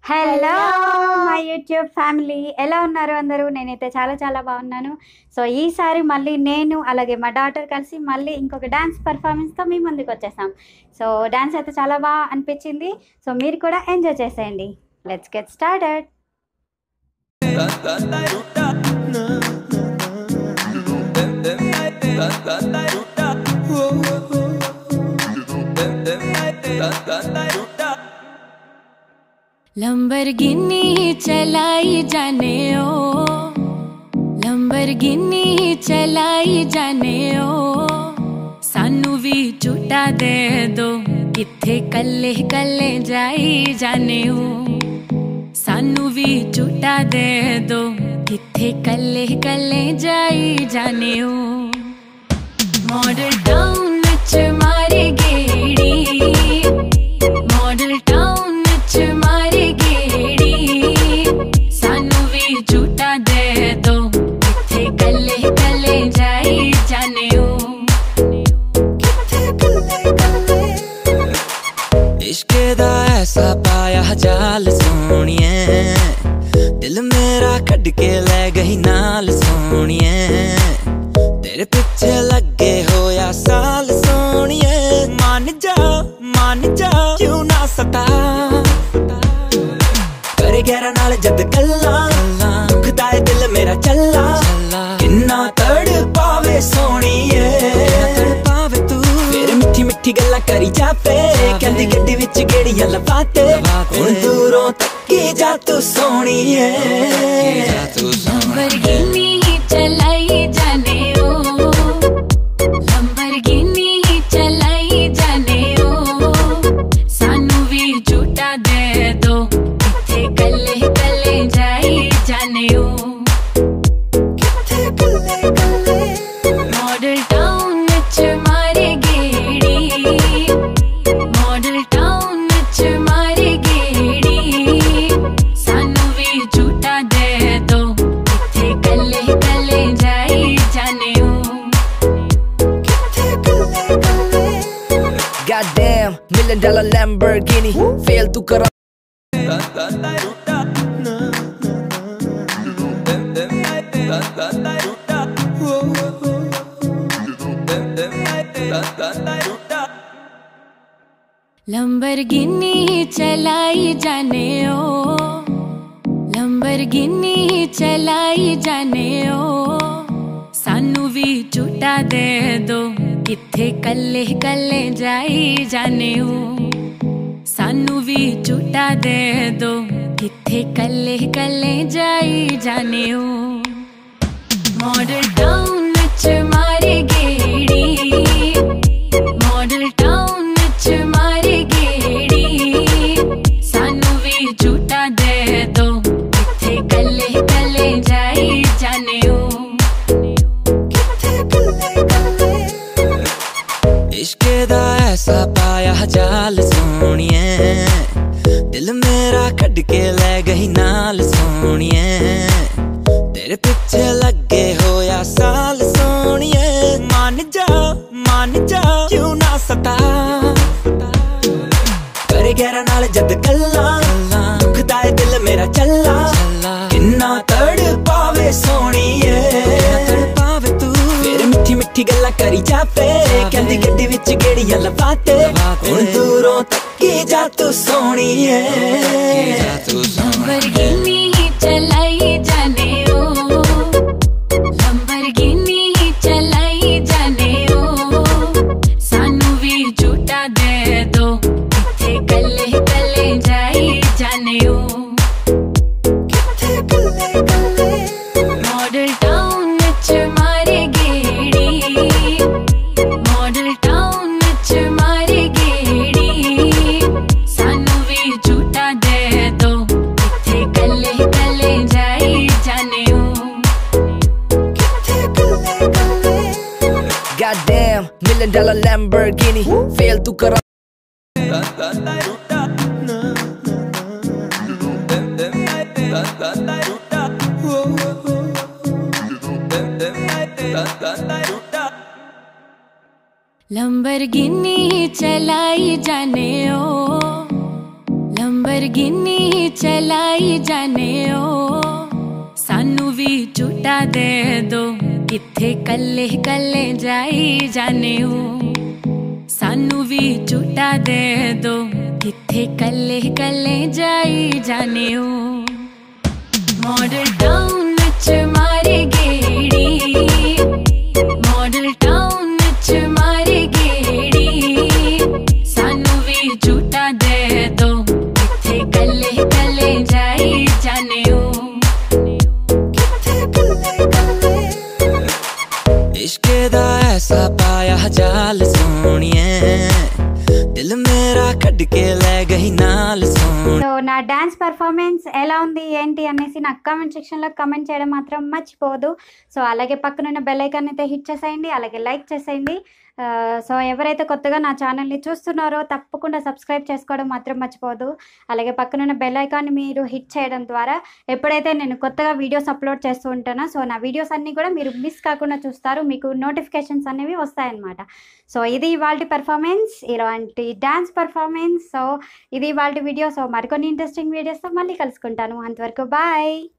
Hello hello my YouTube family, ఎలా ఉన్నారు అందరూ? నేనైతే చాలా చాలా బాగున్నాను. సో ఈసారి మళ్ళీ నేను అలాగే మా డాటర్ కలిసి మళ్ళీ ఇంకొక డాన్స్ పర్ఫార్మెన్స్తో మీ ముందుకు వచ్చేసాం. సో డాన్స్ అయితే చాలా బాగా అనిపించింది. సో మీరు కూడా ఎంజాయ్ చేసేయండి. Let's get started. लंबरगिनी चलाई जाने ओ, लंबरगिनी चलाई जाने ओ, सानू भी झूठा दे दो, किथे कल्ले कल्ले जाई जाने ओ, सानू भी झूठा दे दो, किथे कल्ले कल्ले जाई जाने ओ। मॉडल टाउन च मारे गेड़ी, मॉडल टाउन च मारे गेड़ी, सानू भी झूठा दे दो, किथे कल्ले कल्ले जाई जाने ओ। इश्के दा ऐसा पाया जाल सोनिए, दिल मेरा कट के ले गई नाल सोनिए, तेरे पीछे लगे हो या साल सोनिए, मान जा क्यों ना सता, करे गहरा नाल जद गल्ला, दुखदा है दिल मेरा चला, किन्ना तड़ पावे सोनिए, फिर मिठी मिठी गल्ला करी जावे, कहंदी गड्डी विच गेड़ियां लवाते, हुण दूरों तक्की जा तू सोनिए। लंबरगिनी चलाई जाने ओ, लंबरगिनी चलाई जाने ओ, सानू भी झूठा दे दो, किथे कल्ले कल्ले जाई जाने ओ। मॉडल टाउन च मारे गेड़ी, मॉडल टाउन च मारे गेड़ी, सानू भी झूठा दे दो, किथे कल्ले कल्ले जाई जाने ओ। Goddamn, $1 million Lamborghini, fail to kara. Lamborghini चलाई जाने ओ, लंबरगिनी चलाई जाने ओ, सानू भी झूठा दे दो, किथे कल्ले कल्ले जाई जाने ओ, सानू भी झूठा दे दो, किथे कल्ले कल्ले जाई जाने ओ। मॉडल टाउन च मारे गेड़ी, मॉडल टाउन च मारे गेड़ी, सानू भी झूठा दे दो, किथे कल्ले कल्ले जाई जाने ओ। इश्के दा ऐसा पाया जाल सोनिए, दिल मेरा कट के ले गई नाल सोनिए, तेरे पीछे लगे हो या साल सोनिए, मान जा क्यों ना सता, करे गहरा नाल जद गल्ला, दुखदा है दिल मेरा चला, किन्ना तड़ पावे सोनिए, फिर मिठी मिठी गल्ला करी जावे, कहंदी गड्डी विच गेड़ियां लवाते, हुण दूरों तक्की जा तू सोनिए। लंबरगिनी चलाई जाने ओ, लंबरगिनी चलाई जाने ओ, सानू भी झूठा दे दो, किथे कल्ले कल्ले जाई जाने ओ। मॉडल टाउन च मारे गेड़ी, मॉडल टाउन च मारे गेड़ी, सानू भी झूठा दे दो, किथे कल्ले कल्ले जाई जाने ओ। Goddamn, $1 million Lamborghini, fail to kara. Lamborghini चलाई जाने ओ, लंबरगिनी चलाई जाने ओ सानू भी झूठा दे दो किथे कल्ले कल्ले जाई जाने ओ सानू भी झूठा दे दो किथे कल्ले कल्ले जाई जाने ओ मॉडल टाउन विच मारे गेड़ी मॉडल टाउन विच मारे गेड़ी सानू भी झूठा दे दो किथे कल्ले कल्ले जाई जाने ओ इश्क दा ऐसा पाया जाल सोनिए दिल मेरा कट के ले गई नाल सोनी సో నా డ్యాన్స్ పర్ఫార్మెన్స్ ఎలా ఉంది ఏంటి అనేసి నాకు కామెంట్ సెక్షన్లో కామెంట్ చేయడం మాత్రం మర్చిపోదు. సో అలాగే పక్కనున్న బెల్ ఐకాన్ అయితే హిట్ చేసేయండి, అలాగే లైక్ చేసేయండి. సో ఎవరైతే కొత్తగా నా ఛానల్ని చూస్తున్నారో తప్పకుండా సబ్స్క్రైబ్ చేసుకోవడం మాత్రం మర్చిపోదు. అలాగే పక్కనున్న బెల్ ఐకాన్ని మీరు హిట్ చేయడం ద్వారా ఎప్పుడైతే నేను కొత్తగా వీడియోస్ అప్లోడ్ చేస్తూ ఉంటానో సో నా వీడియోస్ అన్నీ కూడా మీరు మిస్ కాకుండా చూస్తారు, మీకు నోటిఫికేషన్స్ అనేవి వస్తాయన్నమాట. సో ఇది ఇవాల్టి పర్ఫార్మెన్స్, ఇలాంటి డ్యాన్స్ పర్ఫార్మెన్స్. సో ఇది ఇవాల్టి వీడియో. సో మరికొన్ని ఇంట్రెస్టింగ్ వీడియోస్తో మళ్ళీ కలుసుకుంటాను. అంతవరకు బాయ్.